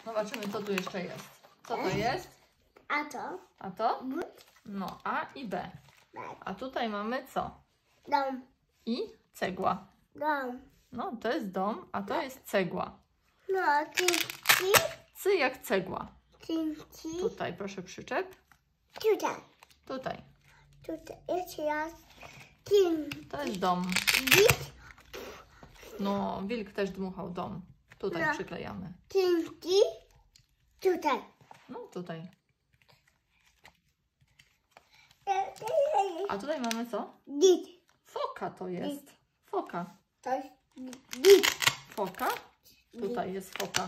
Zobaczymy, co tu jeszcze jest. Co to jest? A to? A to? No, A i B. A tutaj mamy co? Dom. I cegła. Dom. No, to jest dom, a to jest cegła. No, cinci. C jak cegła. Cinci. Tutaj, proszę przyczep. Tutaj. Tutaj. Tutaj. Jeszcze raz. Cinci. To jest dom. No, wilk też dmuchał dom. Tutaj No. przyklejamy. Cinci. Tutaj. No, tutaj. A tutaj mamy co? Dit. Foka to jest. Foka. To jest dit. Foka. Tutaj jest foka.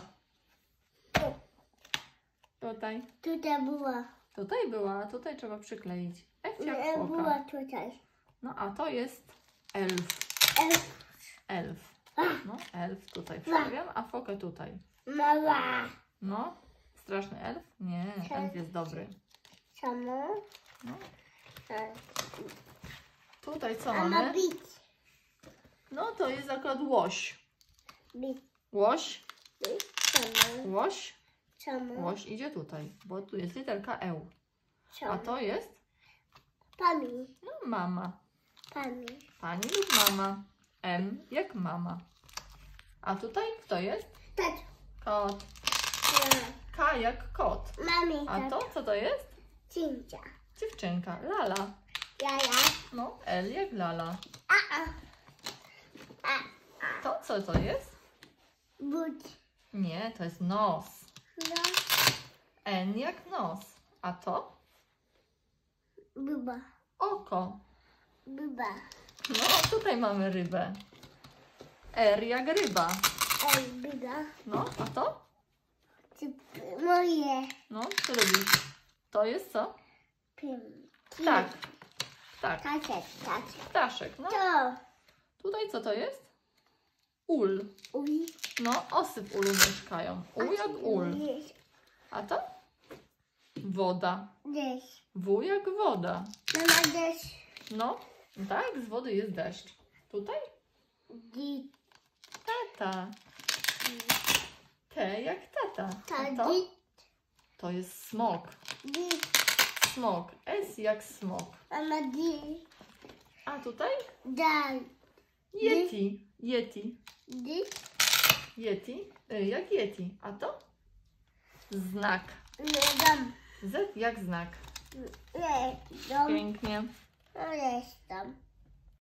Tutaj. Tutaj była. Tutaj była, a tutaj trzeba przykleić. F jak Nie foka. była tutaj. No, a to jest elf. Elf. Elf. No, elf tutaj przyklejam, a fokę tutaj. Mama. No, straszny elf? Nie, elf jest dobry. Samo. No. Tutaj co Mama mamy? bić. No, to jest akurat łoś. Bić. Łoś, Samo. łoś, Samo. łoś idzie tutaj, bo tu jest literka E. A Samo. to jest, Pani. no, mama. Pani. Pani lub mama. M jak mama. A tutaj kto jest? Tak. Kot. K jak kot. Mami. A to co to jest? Cincia. Dziewczynka. Lala. Jaja. No, L jak lala. A. To co to jest? Budź. Nie, to jest nos. No. N jak nos. A to? Byba. Oko. Byba. No, tutaj mamy rybę. R jak ryba. Ej, byba. No, a to? Moje. No, co robisz? To jest co? Pim. Ptak. Ptak. Tacie. Ptaszek. No, To. tutaj co to jest? Ul. Uj. No, osy w ulu mieszkają. U jak ul. A to? Woda. Deszcz. W jak woda. Mama deszcz. No, tak, z wody jest deszcz. Tutaj? Dit. Tata. T jak tata. A To to? dit. To jest smok. Dit. Smok. S jak smok. Mama dit. A tutaj? Daj. Yeti. Yeti. Dit. Yeti. Jak yeti. A to? Znak. Nie dam. Z jak znak. Nie dam. Pięknie. Nie dam.